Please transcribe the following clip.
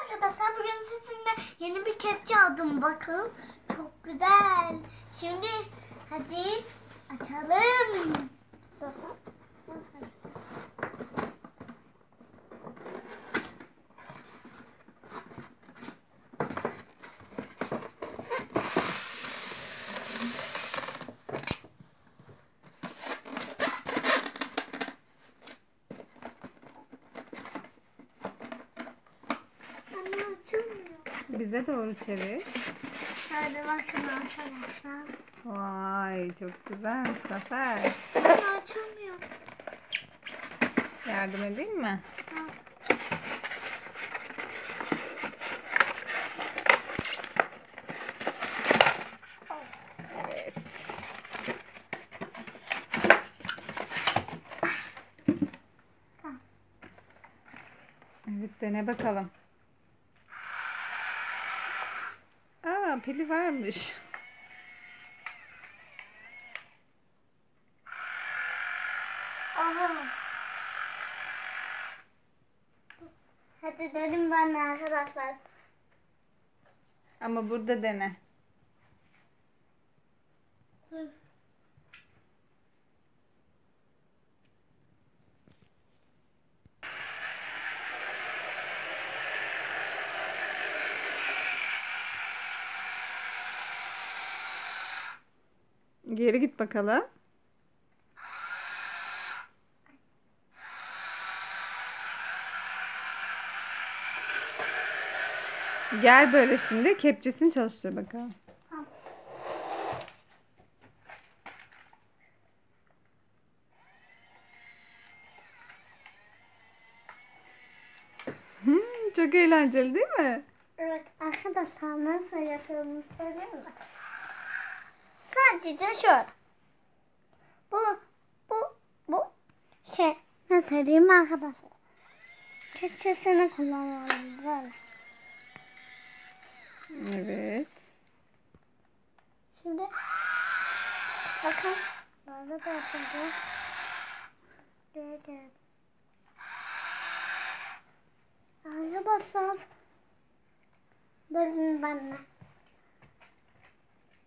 arkadaşlar, bugün sizinle yeni bir kepçe aldım, bakın. Çok güzel. Şimdi hadi açalım. Bakın. Nasıl açalım? Anne açılmıyor. Bize doğru çevir. Hadi bakın arkadaşlar. Vay, çok güzel Zafer. Anne açılmıyor. Yardım edeyim mi? Evet. Evet, dene bakalım. Aa, pili varmış. Aha. Hadi dedim ben de arkadaşlar. Ama burada dene. Dur. Geri git bakalım. Gel böyle şimdi kepçesini çalıştır bakalım. Çok eğlenceli değil mi? Evet arkadaşlar, nasıl yapıyorum söyleyeyim mi? Sadece şöyle. Bu nasıl söyleyeyim arkadaşlar? Keçesini kullanalım böyle. Evet. Şimdi bakın böyle de yapacağız. Evet. Arkadaşlar, durun benimle.